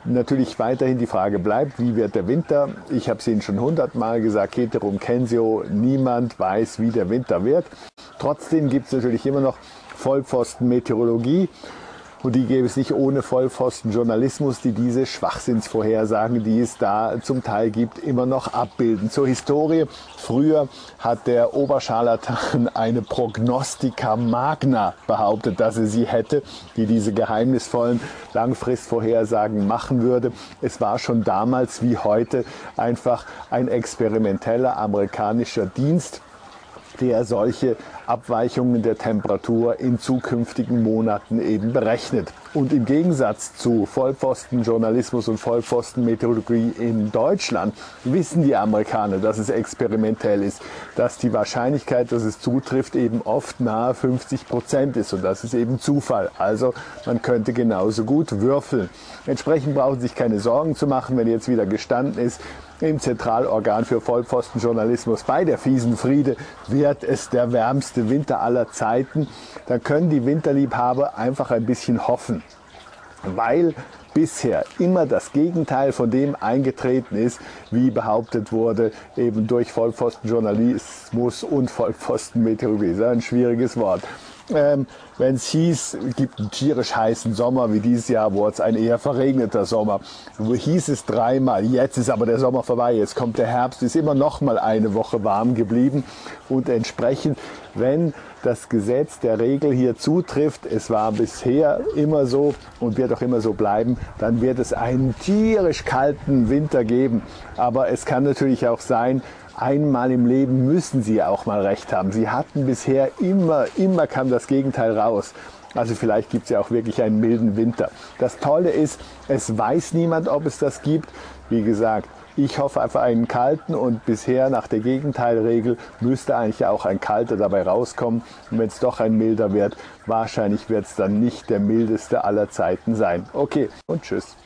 natürlich weiterhin die Frage bleibt, wie wird der Winter? Ich habe es Ihnen schon 100-mal gesagt, Ceterum censeo, niemand weiß, wie der Winter wird. Trotzdem gibt es natürlich immer noch Vollpfosten-Meteorologie. Und die gäbe es nicht ohne Vollpfosten-Journalismus, die diese Schwachsinnsvorhersagen, die es da zum Teil gibt, immer noch abbilden. Zur Historie. Früher hat der Oberscharlatan eine Prognostica Magna behauptet, dass er sie hätte, die diese geheimnisvollen Langfristvorhersagen machen würde. Es war schon damals wie heute einfach ein experimenteller amerikanischer Dienst, der solche Abweichungen der Temperatur in zukünftigen Monaten eben berechnet. Und im Gegensatz zu Vollpfostenjournalismus und Vollpfostenmeteorologie in Deutschland wissen die Amerikaner, dass es experimentell ist, dass die Wahrscheinlichkeit, dass es zutrifft, eben oft nahe 50% ist und das ist eben Zufall. Also man könnte genauso gut würfeln. Entsprechend brauchen Sie sich keine Sorgen zu machen, wenn jetzt wieder gestanden ist, im Zentralorgan für Vollpfostenjournalismus bei der fiesen Friede wird es der wärmste Winter aller Zeiten. Da können die Winterliebhaber einfach ein bisschen hoffen, weil bisher immer das Gegenteil von dem eingetreten ist, wie behauptet wurde, eben durch Vollpfostenjournalismus und Vollpfostenmeteorologie. Das ist ein schwieriges Wort. Wenn es hieß, es gibt einen tierisch heißen Sommer, wie dieses Jahr wurde es ein eher verregneter Sommer. Hieß es dreimal, jetzt ist aber der Sommer vorbei, jetzt kommt der Herbst, ist immer noch mal eine Woche warm geblieben. Und entsprechend, wenn das Gesetz der Regel hier zutrifft, es war bisher immer so und wird auch immer so bleiben, dann wird es einen tierisch kalten Winter geben. Aber es kann natürlich auch sein, einmal im Leben müssen Sie auch mal recht haben. Sie hatten bisher immer kam das Gegenteil raus. Also vielleicht gibt es ja auch wirklich einen milden Winter. Das Tolle ist, es weiß niemand, ob es das gibt. Wie gesagt, ich hoffe auf einen kalten und bisher nach der Gegenteilregel müsste eigentlich auch ein kalter dabei rauskommen. Und wenn es doch ein milder wird, wahrscheinlich wird es dann nicht der mildeste aller Zeiten sein. Okay und tschüss.